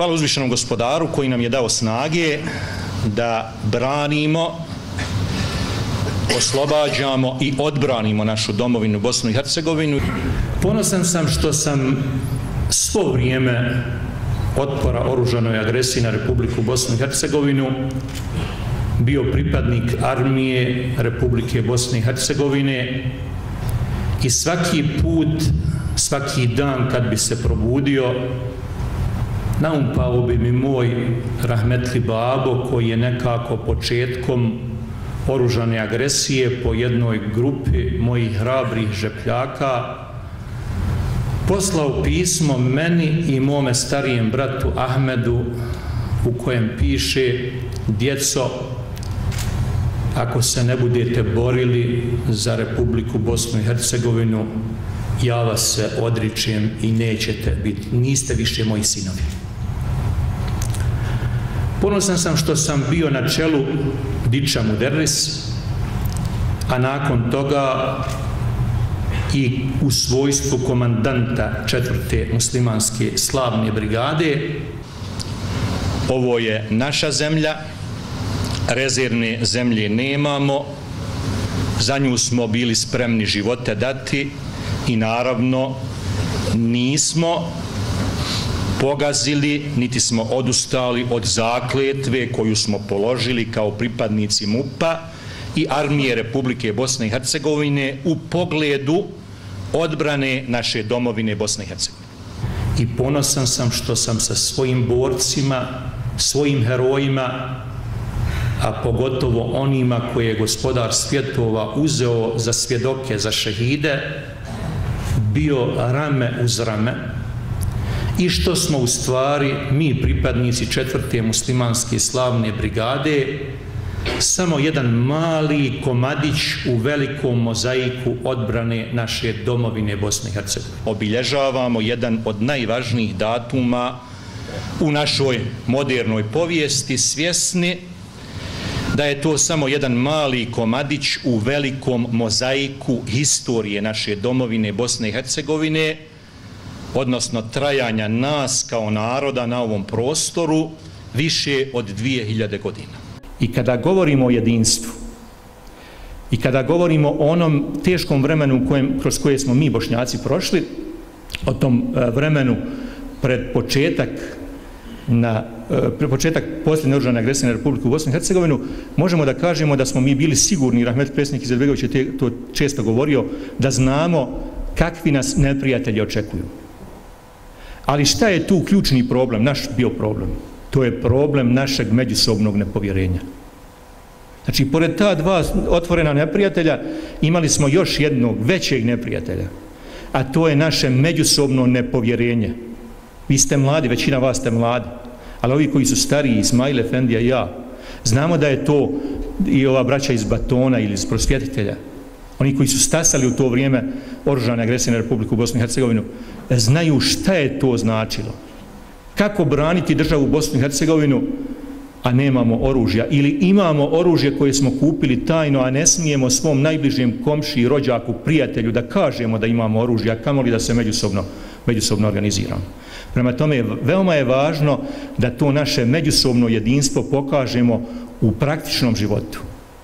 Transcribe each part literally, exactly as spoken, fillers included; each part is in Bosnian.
Hvala uzvišenom gospodaru koji nam je dao snage da branimo, oslobađamo i odbranimo našu domovinu Bosnu i Hercegovinu. Ponosan sam što sam svo vrijeme otpora oružanoj agresiji na Republiku Bosnu i Hercegovinu bio pripadnik armije Republike Bosne i Hercegovine i svaki put, svaki dan kad bi se probudio, naumpao bi mi moj rahmetli babo koji je nekako početkom oružane agresije po jednoj grupi mojih hrabrih žepljaka poslao pismo meni i mome starijem bratu Ahmedu u kojem piše: djeco, ako se ne budete borili za Republiku Bosnu i Hercegovinu, ja vas se odričem i nećete biti, niste više moji sinovi. Ponosan sam što sam bio na čelu Diča Muderris, a nakon toga i u svojstvu komandanta četvrte muslimanske slavne brigade. Ovo je naša zemlja, rezervne zemlje nemamo, za nju smo bili spremni živote dati i naravno nismo pogazili, niti smo odustali od zakletve koju smo položili kao pripadnici MUP-a i armije Republike Bosne i Hercegovine u pogledu odbrane naše domovine Bosne i Hercegovine. I ponosan sam što sam sa svojim borcima, svojim herojima, a pogotovo onima koje je gospodar svjetova uzeo za svjedoke, za šehide, bio rame uz rame i što smo u stvari, mi pripadnici četvrte muslimanske slavne brigade, samo jedan mali komadić u velikom mozaiku odbrane naše domovine Bosne i Hercegovine. Obilježavamo jedan od najvažnijih datuma u našoj modernoj povijesti, svjesni da je to samo jedan mali komadić u velikom mozaiku historije naše domovine Bosne i Hercegovine, odnosno trajanja nas kao naroda na ovom prostoru više od dvije hiljade godina. I kada govorimo o jedinstvu i kada govorimo o onom teškom vremenu kojem, kroz koje smo mi Bošnjaci prošli, o tom vremenu pred početak na pred početak posljednje oružane agresije na Republiku Bosnu i Hercegovinu, možemo da kažemo da smo mi bili sigurni, rahmetli predsjednik Izetbegović je to često govorio, da znamo kakvi nas neprijatelji očekuju. Ali šta je tu ključni problem, naš bio problem? To je problem našeg međusobnog nepovjerenja. Znači, pored ta dva otvorena neprijatelja, imali smo još jednog većeg neprijatelja, a to je naše međusobno nepovjerenje. Vi ste mladi, većina vas ste mladi, ali ovi koji su stariji, Ismail Efendija i ja, znamo da je to i ova braća iz Batona ili iz Prosvjetitelja, oni koji su stasali u to vrijeme oružane agresije na Republiku Bosnu i Hercegovinu, znaju šta je to značilo. Kako braniti državu Bosnu i Hercegovinu, a nemamo oružja, ili imamo oružje koje smo kupili tajno, a ne smijemo svom najbližem komšiji, rođaku, prijatelju da kažemo da imamo oružje, a kamoli da se međusobno, međusobno organiziramo. Prema tome, veoma je važno da to naše međusobno jedinstvo pokažemo u praktičnom životu.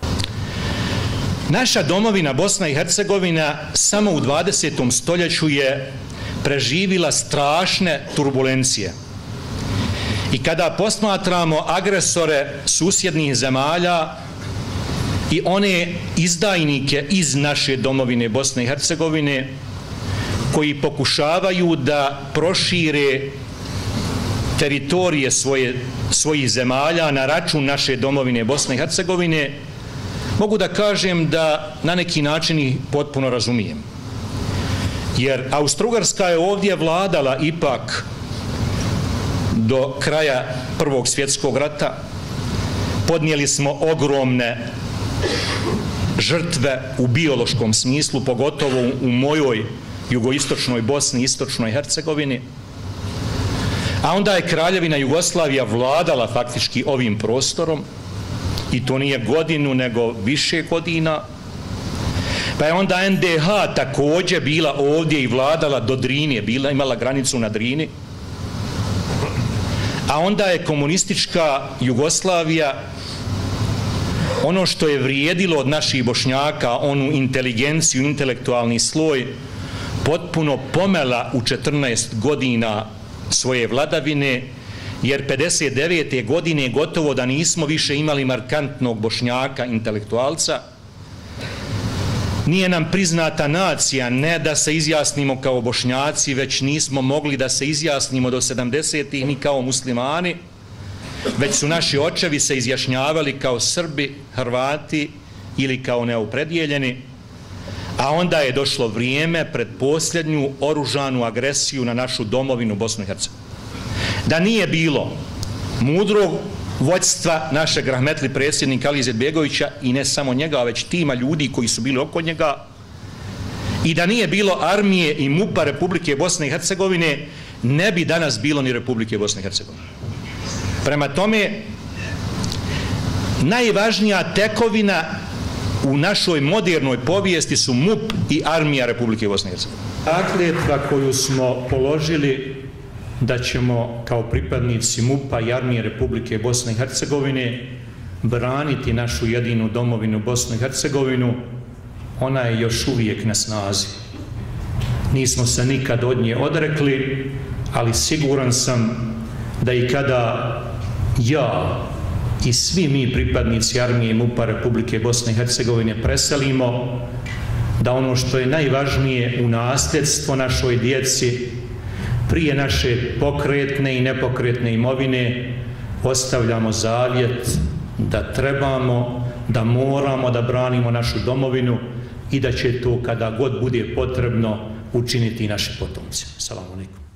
Naša domovina Bosna i Hercegovina samo u dvadesetom stoljeću je preživila strašne turbulencije. I kada posmatramo agresore susjednih zemalja i one izdajnike iz naše domovine Bosne i Hercegovine koji pokušavaju da prošire teritorije svoje, svojih zemalja na račun naše domovine Bosne i Hercegovine, mogu da kažem da na neki način ih potpuno razumijem. Jer Austro-Ugarska je ovdje vladala ipak do kraja Prvog svjetskog rata. Podnijeli smo ogromne žrtve u biološkom smislu, pogotovo u mojoj jugoistočnoj Bosni i istočnoj Hercegovini. A onda je Kraljevina Jugoslavija vladala faktički ovim prostorom i to nije godinu nego više godina. Pa je onda N D H također bila ovdje i vladala do Drine, bila imala granicu na Drini. a onda je komunistička Jugoslavija ono što je vrijedilo od naših Bošnjaka, onu inteligenciju, intelektualni sloj, potpuno pomela u četrnaest godina svoje vladavine, jer pedeset devete godine gotovo da nismo više imali markantnog Bošnjaka, intelektualca. Nije nam priznata nacija, ne da se izjasnimo kao Bošnjaci, već nismo mogli da se izjasnimo do sedamdesetih ni kao muslimani, već su naši očevi se izjašnjavali kao Srbi, Hrvati ili kao neopredijeljeni, a onda je došlo vrijeme pred posljednju oružanu agresiju na našu domovinu Bosnu i Hercegovinu. Da nije bilo mudrog vođstva našeg rahmetli predsjednika Alije Izetbegovića i ne samo njega, već tima ljudi koji su bili oko njega, i da nije bilo armije i MUP-a Republike Bosne i Hercegovine, ne bi danas bilo ni Republike Bosne i Hercegovine. Prema tome, najvažnija tekovina u našoj modernoj povijesti su MUP i armija Republike Bosne i Hercegovine. Zakletva koju smo položili da ćemo kao pripadnici MUP-a i armije Republike Bosne i Hercegovine braniti našu jedinu domovinu Bosnu i Hercegovinu, ona je još uvijek na snazi. Nismo se nikad od nje odrekli, ali siguran sam da i kada ja i svi mi pripadnici armije i MUP-a Republike Bosne i Hercegovine preselimo, da ono što je najvažnije u nasljedstvo našoj djeci, prije naše pokretne i nepokretne imovine, ostavljamo zavjet da trebamo, da moramo da branimo našu domovinu i da će to kada god bude potrebno učiniti i naši potomci. Salamu alejkum.